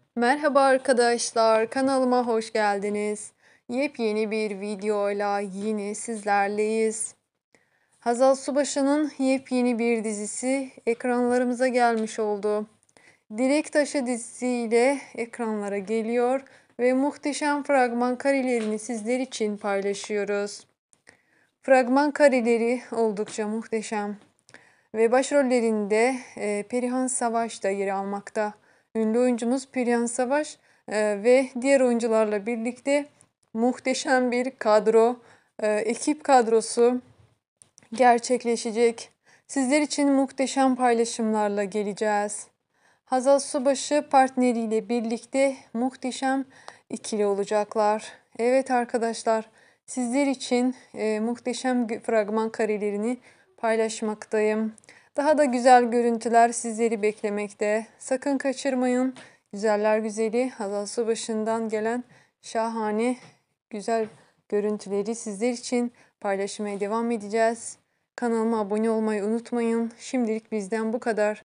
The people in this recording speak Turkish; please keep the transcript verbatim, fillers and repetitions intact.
Merhaba arkadaşlar, kanalıma hoş geldiniz. Yepyeni bir videoyla yine sizlerleyiz. Hazal Subaşı'nın yepyeni bir dizisi ekranlarımıza gelmiş oldu. Dilek Taşı dizisiyle ekranlara geliyor ve muhteşem fragman karelerini sizler için paylaşıyoruz. Fragman kareleri oldukça muhteşem ve başrollerinde e, Perihan Savaş da yer almakta. Ünlü oyuncumuz Perihan Savaş e, ve diğer oyuncularla birlikte muhteşem bir kadro, e, ekip kadrosu gerçekleşecek. Sizler için muhteşem paylaşımlarla geleceğiz. Hazal Subaşı partneriyle birlikte muhteşem ikili olacaklar. Evet arkadaşlar, sizler için e, muhteşem fragman karelerini paylaşmaktayım. Daha da güzel görüntüler sizleri beklemekte. Sakın kaçırmayın. Güzeller güzeli Hazal Subaşı'ndan gelen şahane güzel görüntüleri sizler için paylaşmaya devam edeceğiz. Kanalıma abone olmayı unutmayın. Şimdilik bizden bu kadar.